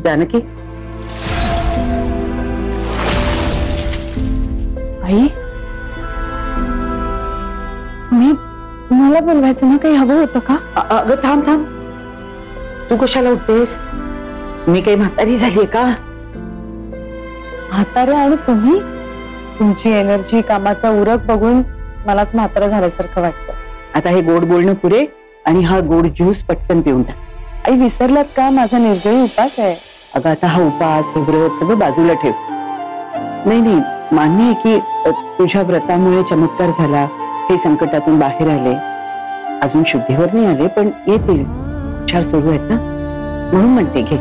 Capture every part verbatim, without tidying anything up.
जानकी आई, तुम्ही मला बोलवायचं ना, काही हवं होतं का? अगं थांब थांब, तू कशाला उठतेस? मी काही म्हातारी झालीये का? म्हातारे आणि तुम्ही, तुमची एनर्जी, कामाचा उरक बघून मलाच म्हातारा झाल्यासारखं वाटतं. आता हे गोड बोलणं पुरे आणि हा गोड ज्यूस पटकन पिऊन टाक. आई, विसरलात का? माझा निर्जळी उपास आहे. अगं आता हा उपास, हे व्रत सगळं बाजूला ठेव. नाही नाही, मान्य आहे की तुझ्या व्रतामुळे चमत्कार झाला, हे संकटातून बाहेर आले, अजून शुद्धीवर नाही आले, पण येतील. उपचार सुरू आहेत ना, म्हणून म्हणते घे.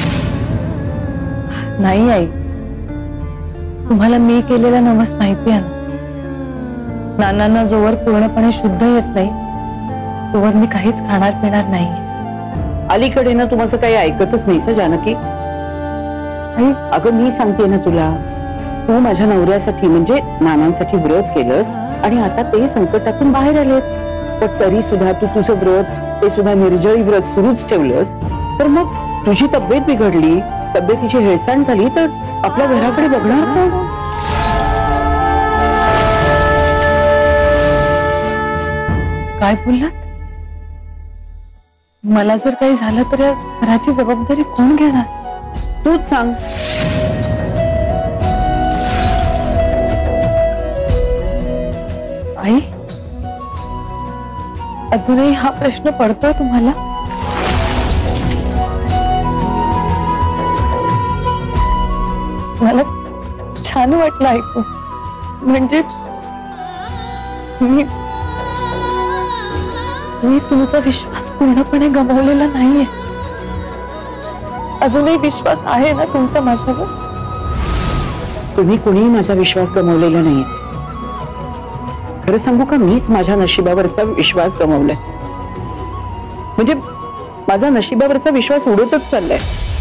नाही आई, तुम्हाला मी केलेला नवस माहिती आहे ना. नानांना जोवर पूर्णपणे शुद्ध येत नाही तोवर मी काहीच खाणार पिणार नाही. अलीकडे ना तू माझं काही ऐकतच नाहीस जानकी. आई, अगं मी सांगते ना तुला, तू माझ्या नवऱ्यासाठी म्हणजे नानांसाठी व्रत केलंस आणि आता ते संकटातून बाहेर आलेत, पण तरी सुद्धा तू तुझं व्रत, ते सुद्धा निर्जळी व्रत सुरूच ठेवलंस, तर मग तुझी तब्येत बिघडली, तब्येतीची हेळसांड झाली तर आपल्या घराकडे बघणार कोण? काय बोललात? मला जर काही झालं तर या घराची जबाबदारी कोण घेणार? तूच सांग. आई, अजूनही हा प्रश्न पडतोय तुम्हाला? मला छान वाटलं ऐकून. म्हणजे मी मी तुमचा विश्वास पूर्णपणे गमावलेला नाहीये. अजूनही विश्वास आहे ना तुमचा माझ्यावर? तुम्ही कुणीही माझा विश्वास गमावलेला नाहीये. खरं सांगू का, मीच माझ्या नशिबावरचा विश्वास गमावलाय. म्हणजे माझा नशिबावरचा विश्वास उडतच चाललाय.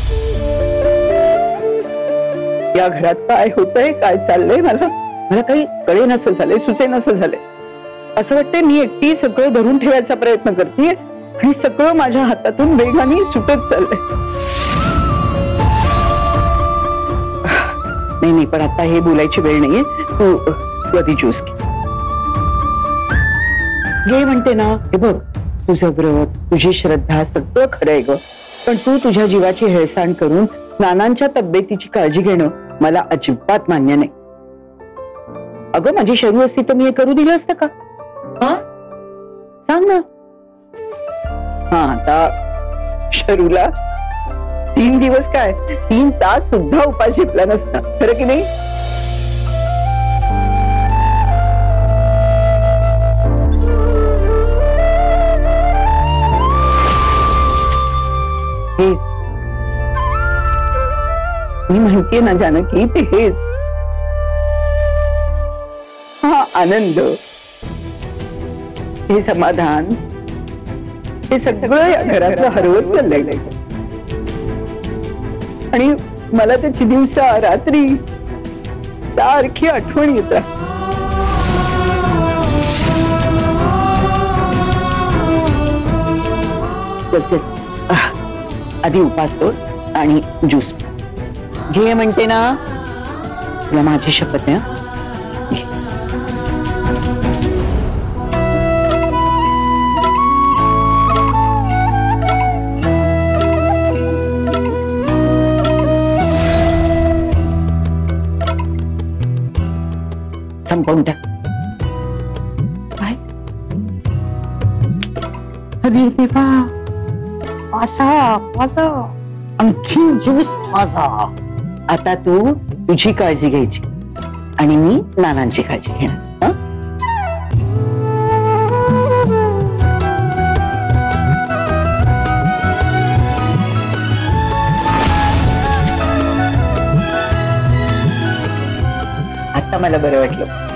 या घरात काय होतंय, काय चाललंय, मला मला काही कळेनासं झालंय, सुचेनासं झालंय. असं वाटतंय मी एकटी सगळं धरून ठेवायचा प्रयत्न करते आणि सगळं माझ्या हातातून वेगाने सुटत चाललंय. नाही नाही, पण आता हे बोलायची वेळ नाहीये. तू तू आधी ज्यूस घे. घे म्हणते ना. हे बघ, तुझं व्रत, तुझी श्रद्धा सगळं खरंय ग, पण तू तुझ्या जीवाची हेळसांड करून नानांच्या तब्येतीची काळजी घेणं मला अजिबात मान्य नाही. अगं माझी शरू असती तर मी हे करू दिलं असतं का? हा सांग ना. हा, आता शरूला तीन दिवस काय तीन तास सुद्धा उपास झेपला नसता, खरं की नाही? मी म्हणते ना जानकी, ते हेच हा आनंद, हे समाधान, हे सगळं या घरातलं हरवत चाललंय. आणि मला त्याची दिवसा रात्री सारखी आठवण येत. चल चल, आधी उपास सोड आणि ज्यूस घे म्हणते ना. तुला माझी शपथ आहे. संपवून टाक. काय? अरे देवा, असा असा आणखी ज्यूस माझा. आता तू तुझी काळजी घ्यायची आणि मी नानांची काळजी घेणार. आता मला बरं वाटलं.